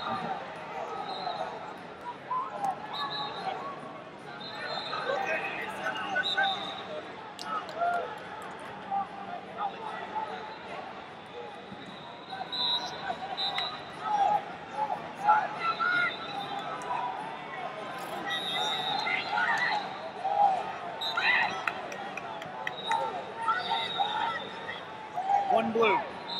One blue.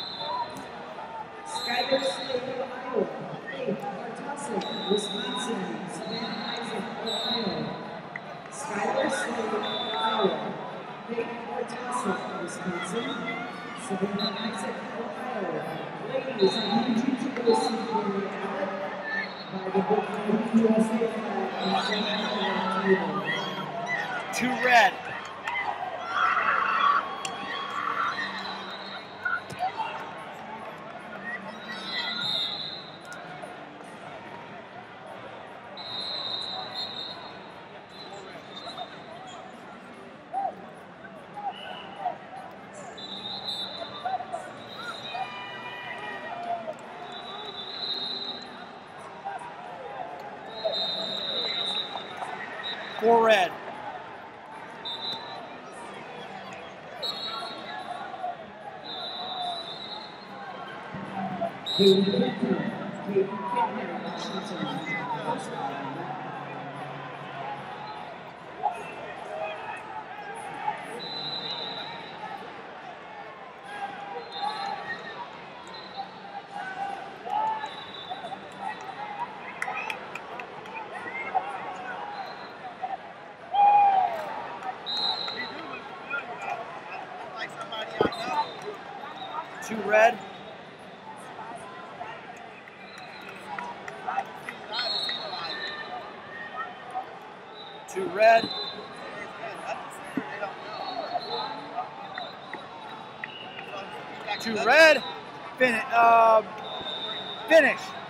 Skyler Slade, Iowa. Faith Bartosik, Wisconsin. Savannah Isaac, Ohio. Skyler Slade, Iowa. Faith Bartosik, Wisconsin. Savannah Isaac, Ohio. Ladies, I need you to go see Gary Abbott by the book USA flag. Two red. Four red. Two red. Two red. Two red. Finish.